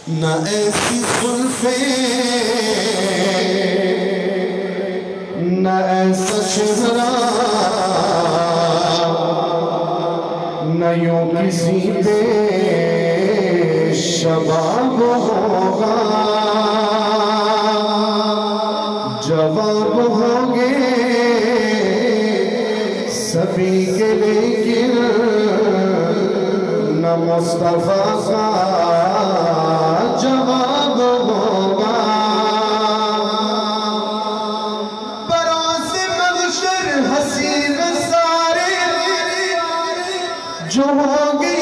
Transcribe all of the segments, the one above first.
نہ ایسی زلفیں نہ ایسا چہرہ نہ یوں کسی پہ شباب ہوگا جواب ہوں گے سبھی کے لیکن نہ مصطفیٰ کا جواب ہوگا براز محشر حسین سارے جو ہوں گے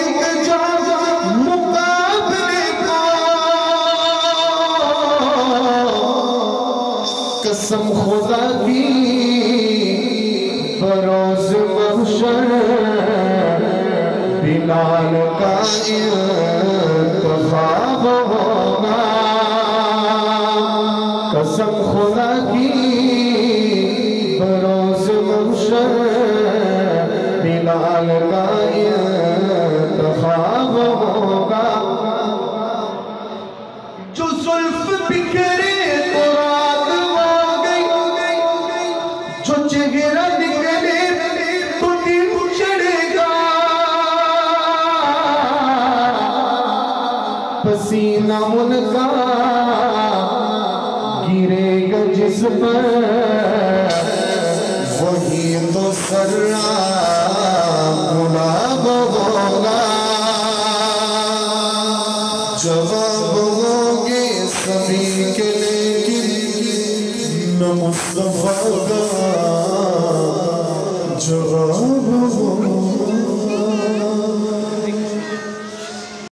مقابلے کو قسم خدا کی بروز محشر بلال کا انتخاب ہوگا قسم خدا کی بروز محشر بلال کا انتخاب ہوگا جو زلف بکھرے تو رات ہو گئی جو چہرہ نکلے تو دل چڑھے گا پسینہ ان کا گرے گا جس پر وہی تو سراب گلاب ہوگا جواب ہوں گے سبھی کے لیکن نہ مصطفیٰ کا